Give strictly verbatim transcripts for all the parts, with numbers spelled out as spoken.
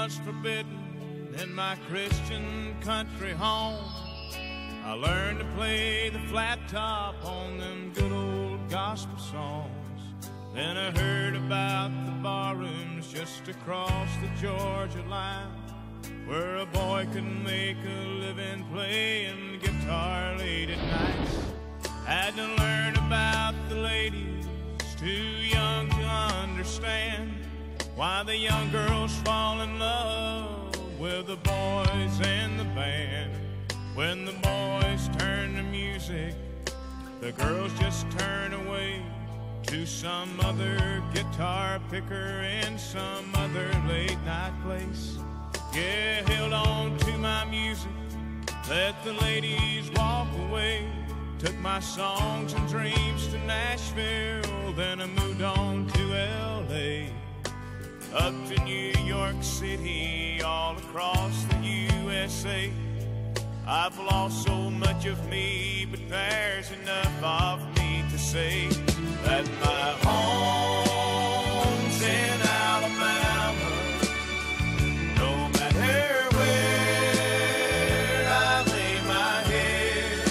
was forbidden in my Christian country home. I learned to play the flat top on them good old gospel songs. Then I heard about the bar rooms just across the Georgia line, where a boy could make a living playing guitar late at nights. Had to learn about the ladies, too young to understand why the young girls fall in love with the boys in the band. When the boys turn to music, the girls just turn away to some other guitar picker in some other late night place. Yeah, held on to my music, let the ladies walk away. Took my songs and dreams to Nashville, then I moved on to L A, up to New York City, all across the U S A. I've lost so much of me, but there's enough of me to say that my home's in Alabama. No matter where I lay my head,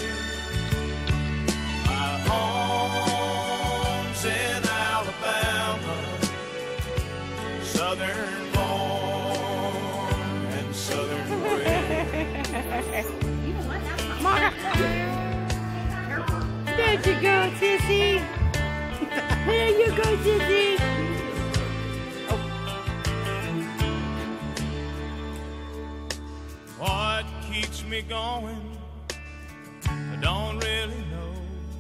my home's in Alabama. Southern born and southern bred. There you go, Sissy. There you go, Sissy. Oh. What keeps me going? I don't really know.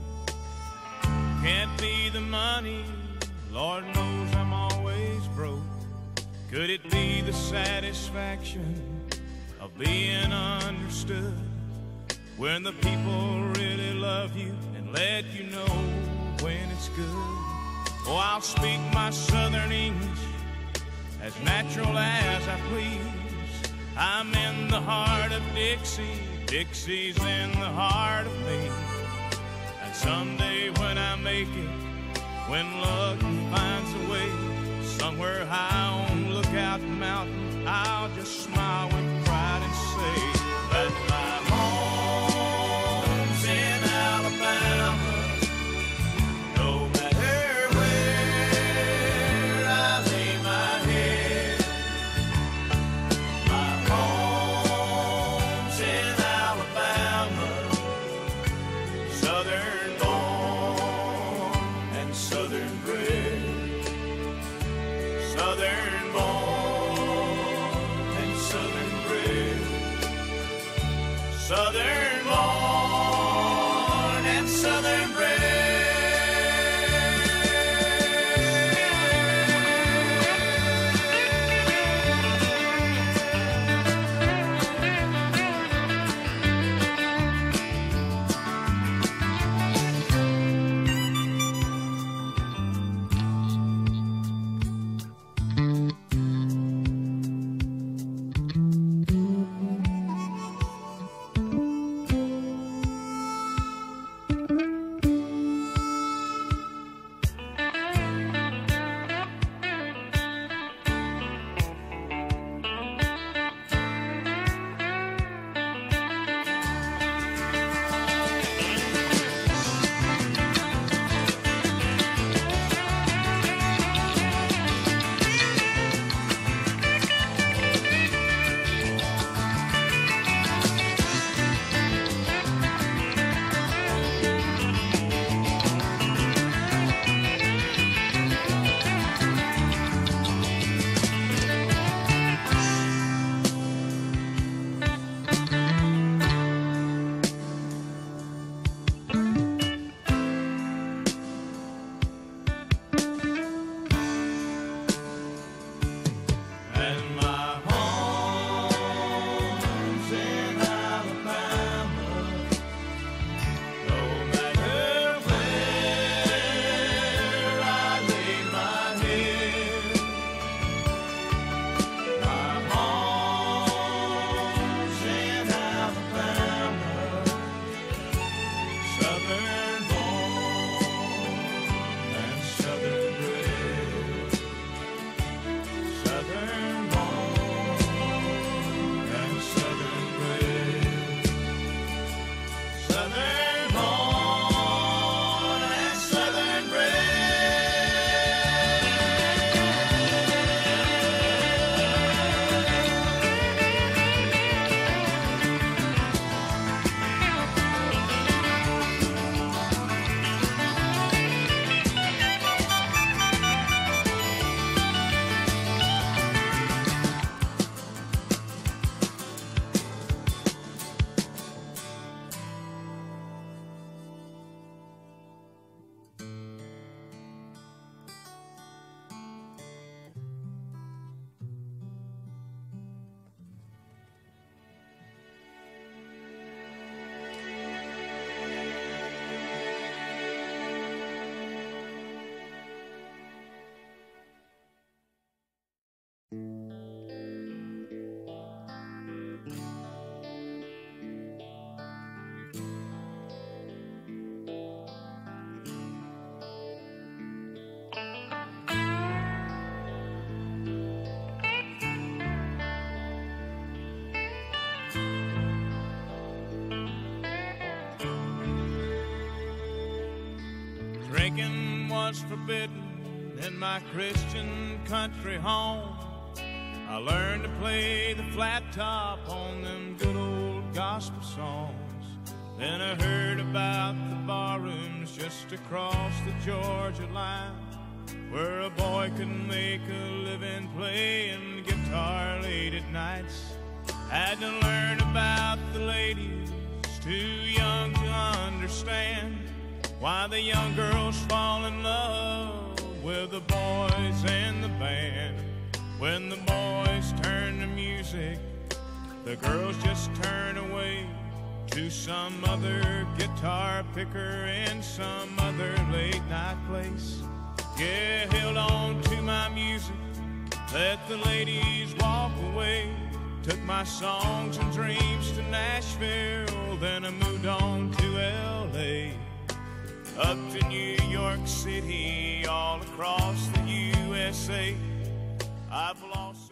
Can't be the money. Lord knows I'm always broke. Could it be the satisfaction of being understood, when the people really love you and let you know when it's good? Oh, I'll speak my southern English as natural as I please. I'm in the heart of Dixie, Dixie's in the heart of me. And someday when I make it, when luck finds a way, somewhere high on Lookout Mountain, I'll just smile with pride and say that my home's in Alabama. No matter where I lay my head, my home's in Alabama. Southern born and southern bred. Southern born and southern bred. Southern born and southern bred. drinking was forbidden in my Christian country home. I learned to play the flat top on them good old gospel songs. Then I heard about the barrooms just across the Georgia line, where a boy could make a living playing guitar late at nights. Had to learn about the ladies, too young to understand why the young girls fall in love with the boys and the band. When the boys turn to music, the girls just turn away to some other guitar picker in some other late night place. Yeah, held on to my music, let the ladies walk away. Took my songs and dreams to Nashville, then I moved on to L A, up to New York City, all across the U S A. I've lost